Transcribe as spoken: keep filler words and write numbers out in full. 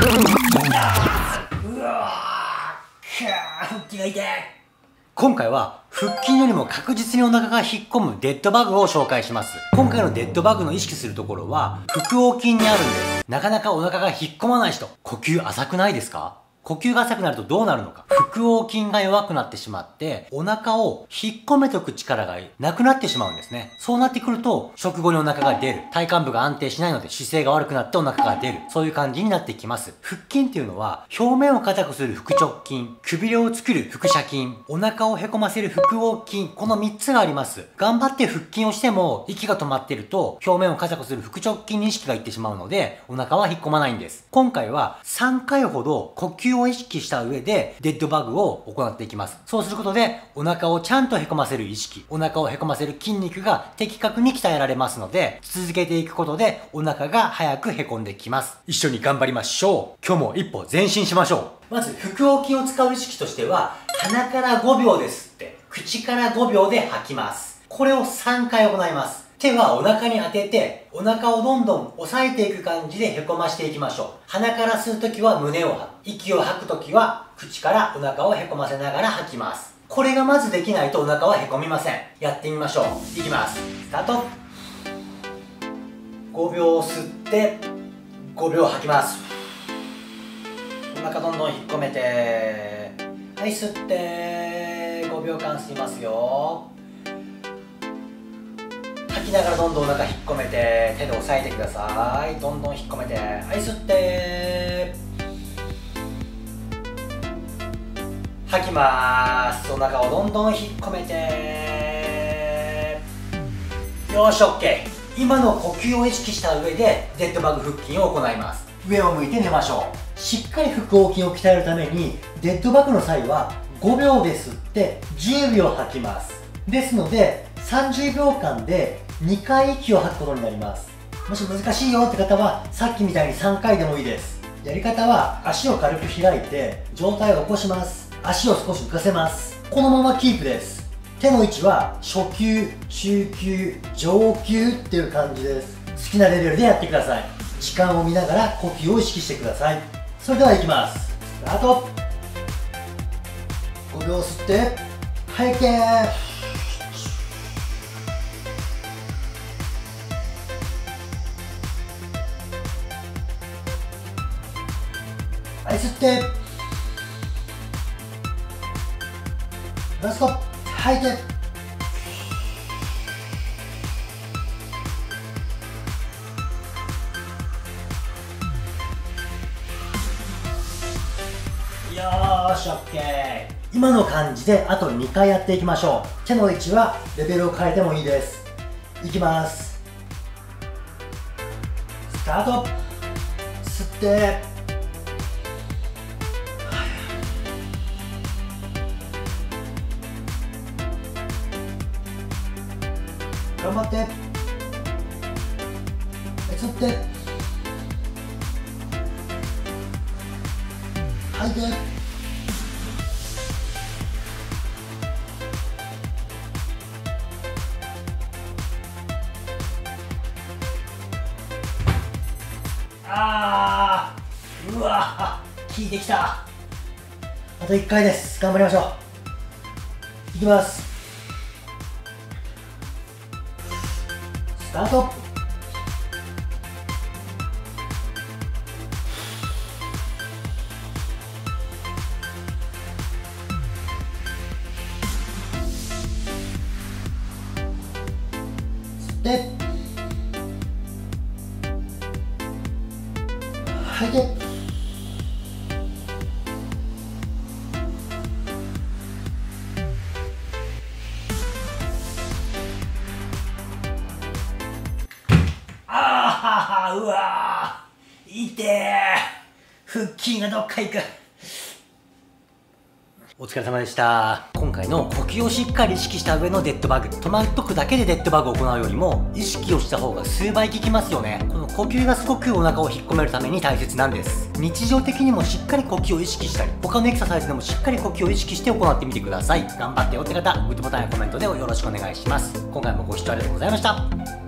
うわー、腹筋が痛い。今回は腹筋よりも確実にお腹が引っ込むデッドバグを紹介します。今回のデッドバグの意識するところは腹横筋にあるんです。なかなかお腹が引っ込まない人、呼吸浅くないですか？呼吸が浅くなるとどうなるのか。腹横筋が弱くなってしまって、お腹を引っ込めとく力がなくなってしまうんですね。そうなってくると、食後にお腹が出る。体幹部が安定しないので姿勢が悪くなってお腹が出る。そういう感じになってきます。腹筋っていうのは、表面を硬くする腹直筋、くびれを作る腹斜筋、お腹をへこませる腹横筋、このみっつがあります。頑張って腹筋をしても、息が止まってると、表面を硬くする腹直筋に意識がいってしまうので、お腹は引っ込まないんです。今回はさんかいほど呼吸を意識した上でデッドバグを行っていきます。そうすることでお腹をちゃんとへこませる意識、お腹をへこませる筋肉が的確に鍛えられますので、続けていくことでお腹が早くへこんできます。一緒に頑張りましょう。今日も一歩前進しましょう。まず腹横筋を使う意識としては、鼻からごびょうで吸って口からごびょうで吐きます。これをさんかい行います。手はお腹に当てて、お腹をどんどん押さえていく感じでへこましていきましょう。鼻から吸うときは胸を吐く。息を吐くときは口からお腹をへこませながら吐きます。これがまずできないとお腹はへこみません。やってみましょう。いきます。スタート。ごびょう吸って、ごびょう吐きます。お腹どんどん引っ込めて、はい、吸って、ごびょうかん吸いますよ。吐きながらどんどんお腹引っ込めて、手で押さえてください。どんどん引っ込めて、はい、吸って吐きます。お腹をどんどん引っ込めて、よーし OK。 今の呼吸を意識した上でデッドバグ腹筋を行います。上を向いて寝ましょう。しっかり腹横筋を鍛えるためにデッドバグの際はごびょうで吸ってじゅうびょう吐きます。ですのでさんじゅうびょうかんでにかい息を吐くことになります。もし難しいよって方はさっきみたいにさんかいでもいいです。やり方は足を軽く開いて上体を起こします。足を少し浮かせます。このままキープです。手の位置は初級、中級、上級っていう感じです。好きなレベルでやってください。時間を見ながら呼吸を意識してください。それではいきます。スタート。ごびょう吸って吐いて、はい、吸ってラスト、吐いて、よーし OK。 今の感じであとにかいやっていきましょう。手の位置はレベルを変えてもいいです。いきます。スタート。吸って頑張って、吸って吐いて、あー、うわー、効いてきた。あといっかいです。頑張りましょう。いきます。スタート。吸って吐いて、あー、うわー、痛え。腹筋がどっか行く。お疲れ様でした。今回の呼吸をしっかり意識した上のデッドバグ、止まっとくだけでデッドバグを行うよりも意識をした方が数倍効きますよね。この呼吸がすごくお腹を引っ込めるために大切なんです。日常的にもしっかり呼吸を意識したり、他のエクササイズでもしっかり呼吸を意識して行ってみてください。頑張ってよって方、グッドボタンやコメントでよろしくお願いします。今回もご視聴ありがとうございました。